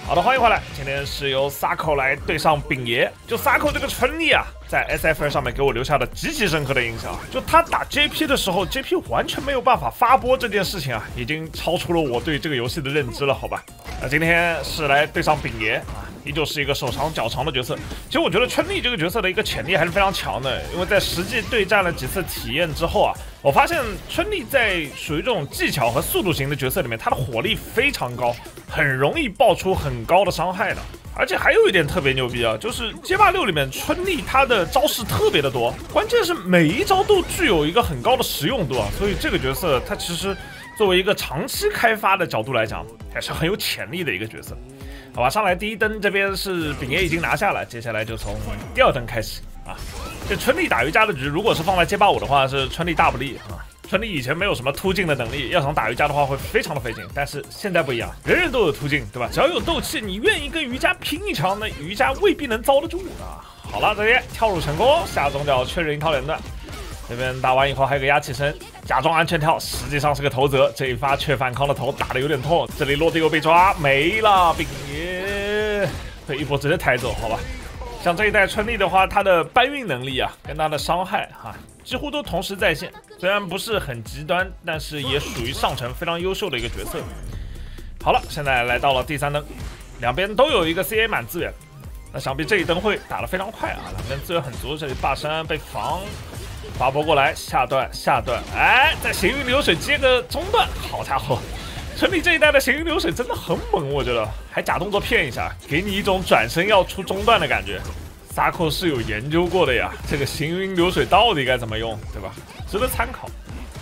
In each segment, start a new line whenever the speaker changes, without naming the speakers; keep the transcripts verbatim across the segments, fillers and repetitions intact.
好的，欢迎回来。今天是由 Sako 来对上丙爷。就 Sako 这个春丽啊，在 S F 上面给我留下的极其深刻的印象。就他打 J P 的时候 ，J P 完全没有办法发波这件事情啊，已经超出了我对这个游戏的认知了，好吧？那今天是来对上丙爷啊，依旧是一个手长脚长的角色。其实我觉得春丽这个角色的一个潜力还是非常强的，因为在实际对战了几次体验之后啊，我发现春丽在属于这种技巧和速度型的角色里面，他的火力非常高。 很容易爆出很高的伤害的，而且还有一点特别牛逼啊，就是街霸六里面春丽她的招式特别的多，关键是每一招都具有一个很高的实用度啊，所以这个角色它其实作为一个长期开发的角度来讲，还是很有潜力的一个角色。好吧，上来第一灯这边是丙爷已经拿下了，接下来就从第二灯开始啊。这春丽打瑜伽的局，如果是放在街霸五的话，是春丽大不利啊。 春丽以前没有什么突进的能力，要想打瑜伽的话会非常的费劲。但是现在不一样，人人都有突进，对吧？只要有斗气，你愿意跟瑜伽拼一场，那瑜伽未必能遭得住啊。好了，这边跳入成功，下中脚确认一套连段。这边打完以后还有个压起身，假装安全跳，实际上是个头泽。这一发却反抗的头打得有点痛，这里落地又被抓没了，丙爷被一波直接抬走，好吧。 像这一代春丽的话，她的搬运能力啊，跟她的伤害哈、啊，几乎都同时在线。虽然不是很极端，但是也属于上乘非常优秀的一个角色。好了，现在来到了第三灯，两边都有一个 C A 满资源，那想必这一灯会打得非常快啊，两边资源很足。这里霸山被防，发波过来，下段下段，哎，在行云流水接个中段，好家伙！ 春丽这一代的行云流水真的很猛，我觉得还假动作骗一下，给你一种转身要出中段的感觉。Sako 是有研究过的呀，这个行云流水到底该怎么用，对吧？值得参考。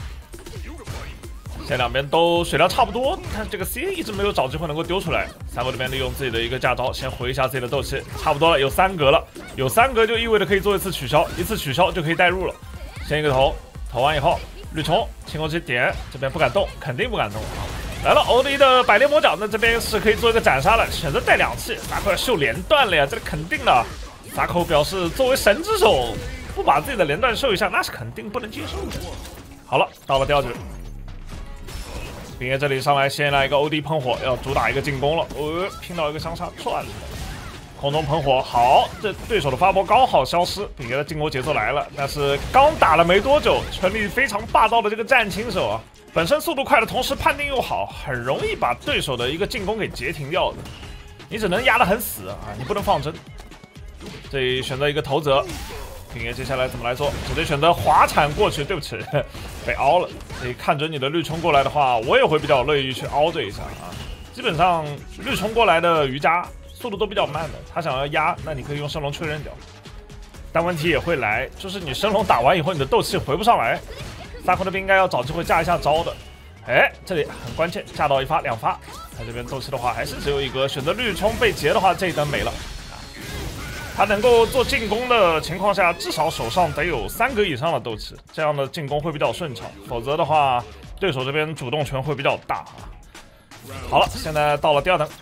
现在两边都水量差不多，但这个 C A 一直没有找机会能够丢出来。Sako 这边利用自己的一个架招，先回一下自己的斗气，差不多了，有三格了，有三格就意味着可以做一次取消，一次取消就可以带入了。先一个头，投完以后，绿虫轻攻击点，这边不敢动，肯定不敢动。 来了 ，O D 的百炼魔爪，那这边是可以做一个斩杀了，选择带两气 ，Sako 要秀连段了呀，这里肯定的。Sako 表示，作为神之手，不把自己的连段秀一下，那是肯定不能接受的。好了，到了第二局，丙爷这里上来先来一个 O D 喷火，要主打一个进攻了，呃，拼到一个相杀转了，空中喷火，好，这对手的发波刚好消失，丙爷的进攻节奏来了，但是刚打了没多久，春丽非常霸道的这个战青手啊。 本身速度快的同时判定又好，很容易把对手的一个进攻给截停掉的。你只能压得很死啊，你不能放针。这里选择一个头泽，丙爷接下来怎么来做？直接选择滑铲过去，对不起，被凹了。所以看准你的绿冲过来的话，我也会比较乐意去凹这一下啊。基本上绿冲过来的瑜伽速度都比较慢的，他想要压，那你可以用升龙确认掉。但问题也会来，就是你升龙打完以后，你的斗气回不上来。 Sako 那边应该要找机会架一下招的，哎，这里很关键，架到一发两发。他这边斗气的话还是只有一个，选择绿冲被截的话，这一灯没了。他能够做进攻的情况下，至少手上得有三格以上的斗气，这样的进攻会比较顺畅。否则的话，对手这边主动权会比较大啊。好了，现在到了第二灯，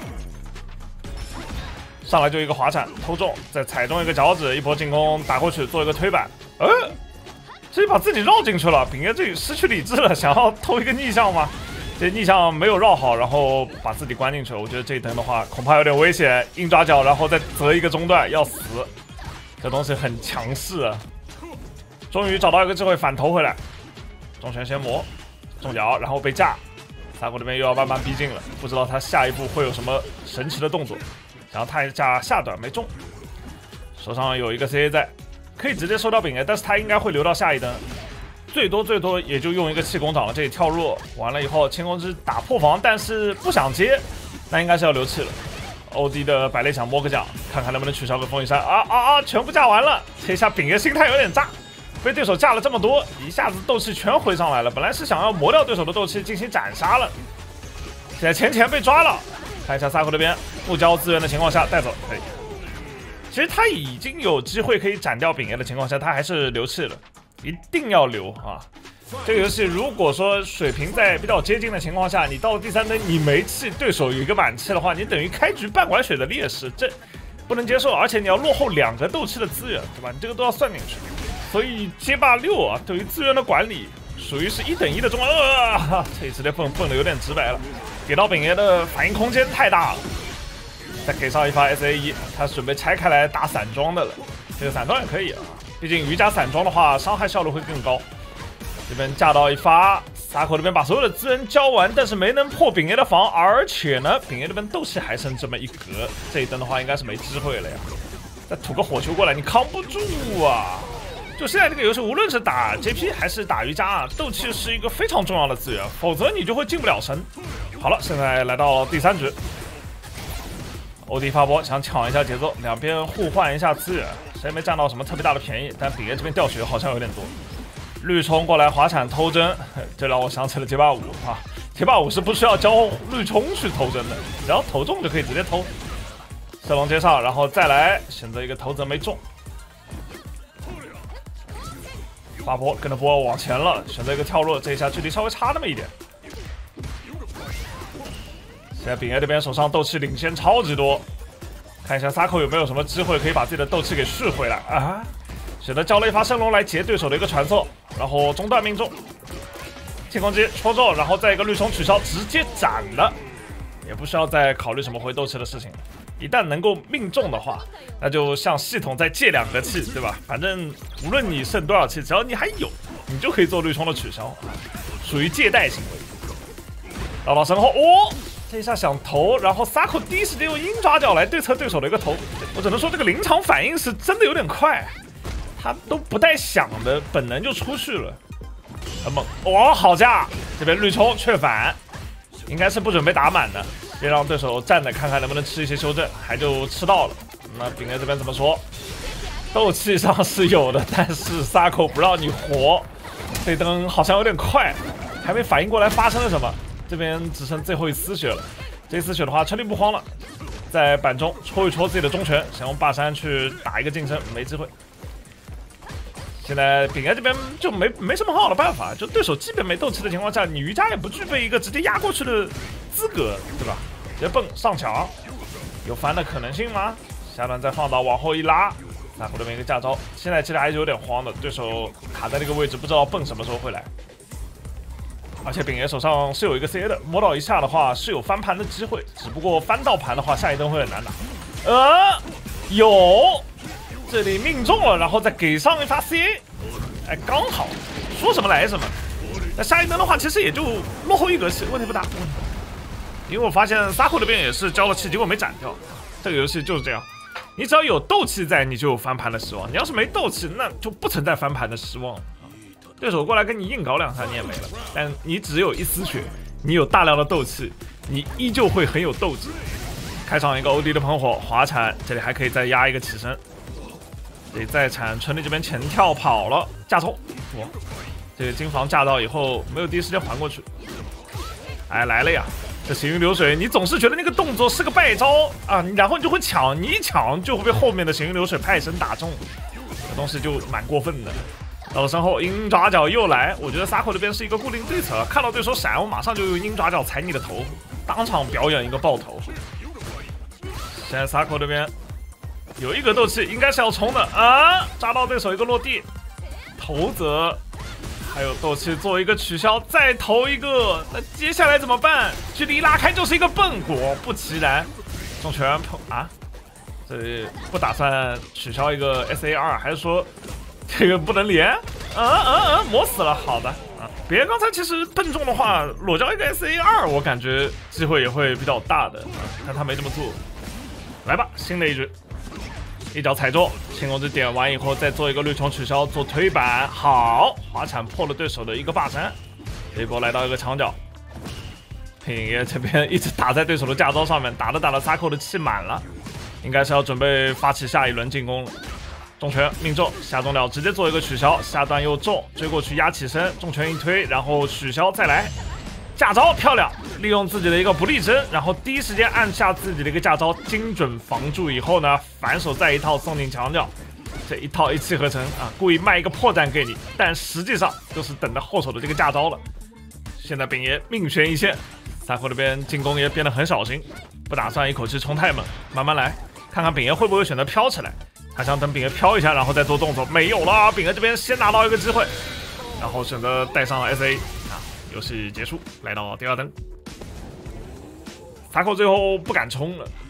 上来就一个滑铲偷中，再踩中一个脚趾，一波进攻打过去，做一个推板，呃。 直接把自己绕进去了，丙爷这里失去理智了，想要偷一个逆向吗？这逆向没有绕好，然后把自己关进去了。我觉得这一灯的话恐怕有点危险，硬抓脚，然后再择一个中段，要死。这东西很强势啊！终于找到一个机会反投回来，中拳先磨，中脚，然后被架。Sako这边又要慢慢逼近了，不知道他下一步会有什么神奇的动作。然后他一架下段没中，手上有一个 C A 在。 可以直接收掉丙爷，但是他应该会留到下一灯，最多最多也就用一个气功掌了。这里跳入完了以后，轻攻之打破防，但是不想接，那应该是要留气了。O D 的百炼想摸个奖，看看能不能取消个风影山啊啊啊！全部架完了，这一下丙爷心态有点炸，被对手架了这么多，一下子斗气全回上来了。本来是想要磨掉对手的斗气进行斩杀了，现在前前被抓了。看一下 Sako 这边不交资源的情况下带走可以。 其实他已经有机会可以斩掉丙爷的情况下，他还是留气了，一定要留啊！这个游戏如果说水平在比较接近的情况下，你到了第三灯你没气，对手有一个满气的话，你等于开局半管水的劣势，这不能接受，而且你要落后两个斗气的资源，对吧？你这个都要算进去。所以街霸六啊，对于资源的管理属于是一等一的重要。呃，这里直接蹦蹦的有点直白了，给到丙爷的反应空间太大了。 再给上一发 S A 一，他准备拆开来打散装的了。这个散装也可以啊，毕竟鱼加散装的话，伤害效率会更高。这边架到一发，萨口这边把所有的资源交完，但是没能破丙爷的防，而且呢，丙爷这边斗气还剩这么一格，这一灯的话应该是没机会了呀。再吐个火球过来，你扛不住啊！就现在这个游戏，无论是打 J P 还是打瑜伽啊，斗气是一个非常重要的资源，否则你就会进不了神。好了，现在来到第三局，欧弟发波想抢一下节奏，两边互换一下资源，谁没占到什么特别大的便宜？但丙爷这边掉血好像有点多。绿冲过来滑铲偷针，这让我想起了街霸五啊，街霸五是不需要教绿冲去偷针的，只要投中就可以直接偷。射龙接上，然后再来选择一个投则没中。发波跟着波往前了，选择一个跳落，这一下距离稍微差那么一点。现在丙爷这边手上斗气领先超级多，看一下萨口有没有什么机会可以把自己的斗气给续回来啊！选择交了一发升龙来截对手的一个传送，然后中段命中，进攻击戳中，然后再一个绿冲取消，直接斩了，也不需要再考虑什么回斗气的事情。一旦能够命中的话，那就向系统再借两个气，对吧？反正无论你剩多少气，只要你还有，你就可以做绿冲的取消，属于借贷行为。绕到身后，哦，这一下想投，然后萨口第一时间用鹰爪脚来对策对手的一个头，我只能说这个临场反应是真的有点快，他都不带想的，本能就出去了，很猛。哇、哦，好架！这边绿冲却反，应该是不准备打满的。别让对手站着看看能不能吃一些修正，还就吃到了。那丙爷这边怎么说？斗气上是有的，但是萨口不让你活，这灯好像有点快，还没反应过来发生了什么。这边只剩最后一丝血了，这一丝血的话趁力不慌了，在板中戳一戳自己的中拳，想用霸山去打一个近身，没机会。现在丙爷这边就没没什么很好的办法，就对手基本没斗气的情况下，你瑜伽也不具备一个直接压过去的资格，对吧？直接蹦上墙，有翻的可能性吗？下段再放倒，往后一拉，萨口这边一个架招，现在其实还是有点慌的，对手卡在这个位置，不知道蹦什么时候会来。而且丙爷手上是有一个 C A 的，摸到一下的话是有翻盘的机会，只不过翻到盘的话，下一灯会很难打。呃，有。这里命中了，然后再给上一发 C A， 哎，刚好，说什么来什么。那下一灯的话，其实也就落后一格气，问题不大。因为我发现萨口这边也是交了气，结果没斩掉。这个游戏就是这样，你只要有斗气在，你就有翻盘的希望；你要是没斗气，那就不存在翻盘的希望。对手过来跟你硬搞两下，你也没了。但你只有一丝血，你有大量的斗气，你依旧会很有斗志。开场一个 O D 的喷火滑铲，这里还可以再压一个起身。这里再铲，春丽这边前跳跑了，架抽，哇！这个金防架到以后没有第一时间还过去，哎，来了呀！这行云流水，你总是觉得那个动作是个败招啊，然后你就会抢，你一抢就会被后面的行云流水派神打中，这东西就蛮过分的。到了身后，鹰爪脚又来，我觉得萨口这边是一个固定对策，看到对手闪，我马上就用鹰爪脚踩你的头，当场表演一个爆头。现在萨口这边。有一格斗气，应该是要冲的啊！扎到对手一个落地，投则还有斗气做一个取消，再投一个，那接下来怎么办？距离拉开就是一个笨，果不其然，重拳碰啊！这里不打算取消一个 S A 二，还是说这个不能连？啊啊啊！磨死了，好的啊！别刚才其实笨重的话，裸交一个 S A 二，我感觉机会也会比较大的，啊、但他没这么做。来吧，新的一局。一脚踩中，轻功之点完以后，再做一个绿冲取消，做推板，好，滑铲破了对手的一个霸山，这一波来到一个墙角，平爷这边一直打在对手的架招上面，打着打着萨口的气满了，应该是要准备发起下一轮进攻了。重拳命中，下中了直接做一个取消，下段又中，追过去压起身，重拳一推，然后取消再来。架招漂亮，利用自己的一个不立针，然后第一时间按下自己的一个架招，精准防住以后呢，反手再一套送进墙角，这一套一气呵成啊，故意卖一个破绽给你，但实际上就是等着后手的这个架招了。现在丙爷命悬一线，萨口这边进攻也变得很小心，不打算一口气冲太猛，慢慢来，看看丙爷会不会选择飘起来。他想等丙爷飘一下，然后再做动作，没有了，丙爷这边先拿到一个机会，然后选择带上了 S A 啊。游戏结束，来到第二灯，萨口最后不敢冲了，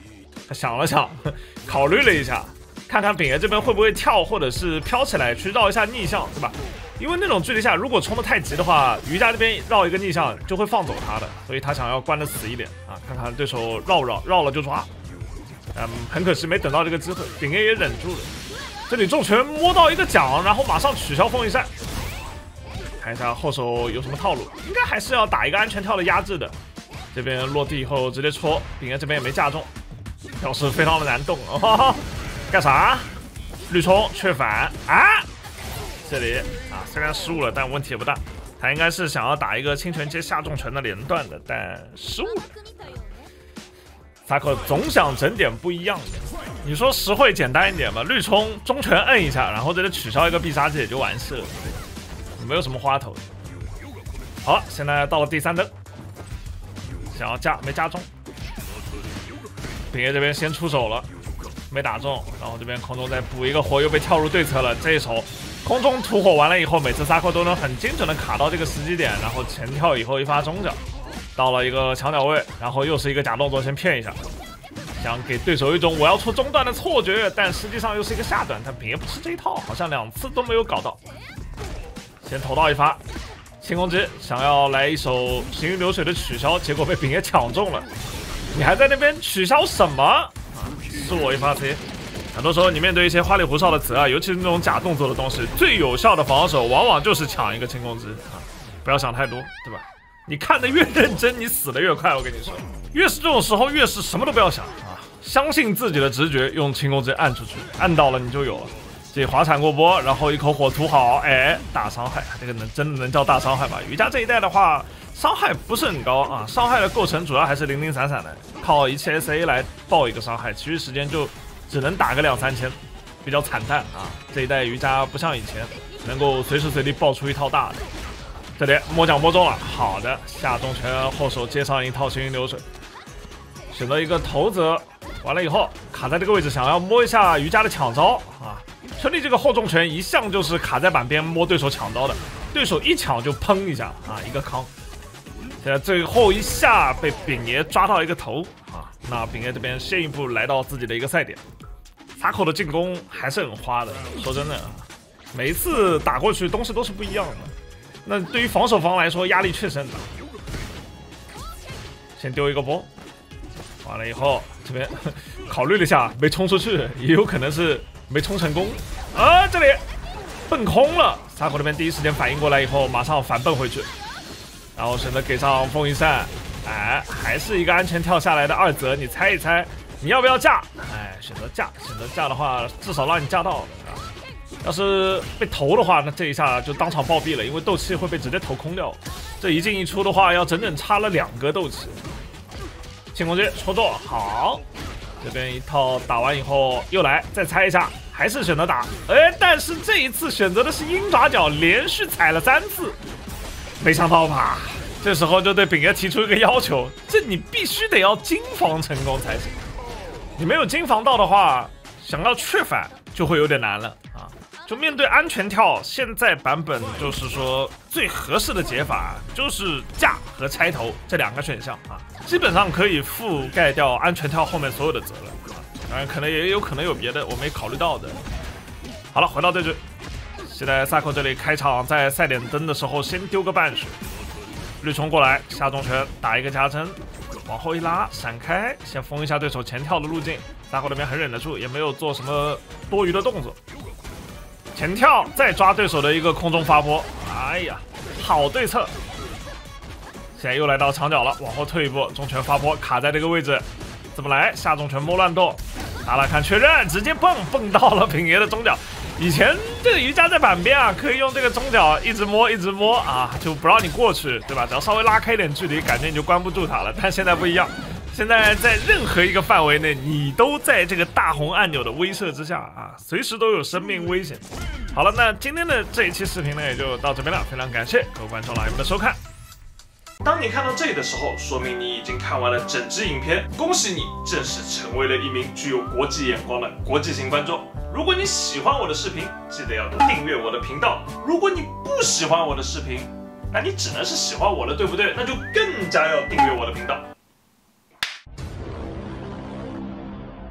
他想了想，考虑了一下，看看丙爷这边会不会跳，或者是飘起来去绕一下逆向，对吧？因为那种距离下，如果冲得太急的话，瑜伽这边绕一个逆向就会放走他的，所以他想要关得死一点啊，看看对手绕绕，绕了就抓。嗯，很可惜没等到这个机会，丙爷也忍住了。这里重拳摸到一个奖，然后马上取消封印扇。看一下后手有什么套路，应该还是要打一个安全跳的压制的。这边落地以后直接戳，丙爷这边也没架中，跳势非常的难动。哦，干啥？绿冲却反啊！这里啊，虽然失误了，但问题也不大。他应该是想要打一个轻拳接下重拳的连段的，但失误了。萨克总想整点不一样的。你说实惠简单一点吧，绿冲中拳摁一下，然后这里取消一个必杀技也就完事了，没有什么花头。好了，现在到了第三灯，想要架没架中，丙爷这边先出手了，没打中，然后这边空中再补一个火，又被跳入对侧了。这一手空中吐火完了以后，每次萨克都能很精准的卡到这个时机点，然后前跳以后一发中脚，到了一个墙角位，然后又是一个假动作，先骗一下。想给对手一种我要出中段的错觉，但实际上又是一个下段，但丙爷不吃这一套，好像两次都没有搞到。先投到一发，轻攻击想要来一手行云流水的取消，结果被丙爷抢中了。你还在那边取消什么？啊，是我一发 C。很多时候你面对一些花里胡哨的词啊，尤其是那种假动作的东西，最有效的防守往往就是抢一个轻攻击啊，不要想太多，对吧？你看得越认真，你死得越快。我跟你说，越是这种时候，越是什么都不要想啊，相信自己的直觉，用轻攻击按出去，按到了你就有了。这滑铲过波，然后一口火涂好，哎，大伤害，这个能真的能叫大伤害吗？瑜伽这一代的话，伤害不是很高啊，伤害的构成主要还是零零散散的，靠一切 S A 来爆一个伤害，其余时间就只能打个两三千，比较惨淡啊。这一代瑜伽不像以前能够随时随地爆出一套大的。这里摸奖摸中了，好的，下重拳后手接上一套行云流水，选择一个头子，完了以后卡在这个位置，想要摸一下瑜伽的抢招啊。春丽这个后重拳一向就是卡在板边摸对手抢招的，对手一抢就砰一下啊，一个康。现在最后一下被丙爷抓到一个头啊，那丙爷这边先一步来到自己的一个赛点，萨口的进攻还是很花的，说真的啊，每一次打过去东西都是不一样的。那对于防守方来说，压力确实很大。先丢一个波，完了以后这边考虑了一下，没冲出去，也有可能是没冲成功。啊，这里蹦空了，萨口这边第一时间反应过来以后，马上反蹦回去，然后选择给上封印扇。哎，还是一个安全跳下来的二则，你猜一猜，你要不要架？哎，选择架，选择架的话，至少让你架到。要是被投的话，那这一下就当场暴毙了，因为斗气会被直接投空掉。这一进一出的话，要整整差了两个斗气。轻攻击戳中，好，这边一套打完以后又来再猜一下，还是选择打，哎，但是这一次选择的是鹰爪脚，连续踩了三次，没想到吧？这时候就对丙爷提出一个要求，这你必须得要金防成功才行。你没有金防到的话，想要确反就会有点难了啊。就面对安全跳，现在版本就是说最合适的解法就是架和拆头这两个选项啊，基本上可以覆盖掉安全跳后面所有的责任啊。当然，可能也有可能有别的我没考虑到的。好了，回到对局，现在萨口这里开场在赛点灯的时候先丢个半血，绿冲过来下重拳打一个加针，往后一拉闪开，先封一下对手前跳的路径。萨口这边很忍得住，也没有做什么多余的动作。前跳再抓对手的一个空中发波，哎呀，好对策。现在又来到墙角了，往后退一步，重拳发波卡在这个位置，怎么来？下重拳摸乱斗，打打看确认，直接蹦蹦到了丙爷的中脚。以前这个瑜伽在板边啊，可以用这个中脚一直摸一直摸啊，就不让你过去，对吧？只要稍微拉开一点距离，感觉你就关不住他了。但现在不一样。现在在任何一个范围内，你都在这个大红按钮的威慑之下啊，随时都有生命危险。好了，那今天的这一期视频呢，也就到这边了。非常感谢各位观众老爷们的收看。当你看到这里的时候，说明你已经看完了整支影片，恭喜你正式成为了一名具有国际眼光的国际型观众。如果你喜欢我的视频，记得要订阅我的频道。如果你不喜欢我的视频，那你只能是喜欢我了，对不对？那就更加要订阅我的频道。